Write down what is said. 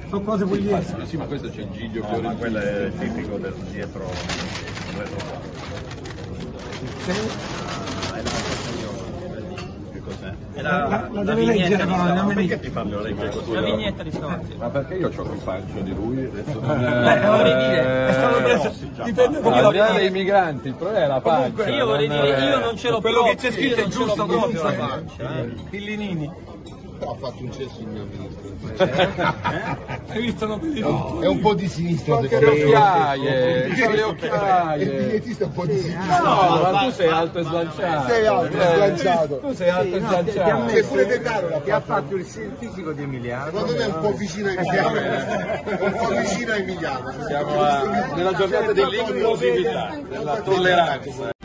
sono cose pugliesi. Sì, ma questo c'è il Giglio No, Fiorentino. ma quello è tipico del dietro qua. Che cos'è? La deve leggere, però andiamo lì. Perché ti fanno leggere così? La vignetta di stamattina. Ma perché io ho più pancia di lui? Adesso non vorrei dire. È stato preso, dipende come al la di là vedi. dei migranti, il problema è la pancia. Io vorrei dire, io non ce l'ho Quello che proprio, c'è scritto io è non ce l'ho giusto proprio la comunque. pancia. Pillinini. Ha fatto un cesso il mio ministro. Hai visto no? È un po' di sinistra Le secondo me. occhiaie, le Il occhiaie. vignettista è un po' di sinistra. No, ma tu sei alto e slanciato. Sei alto e slanciato. Tu sei alto e slanciato. Sei pure De Caro l'ha Che ha fatto. fatto il fisico di Emiliano. Secondo me è un po' vicino a Emiliano. È un po' vicino a Emiliano. Siamo nella giornata dell'inclusività, della tolleranza.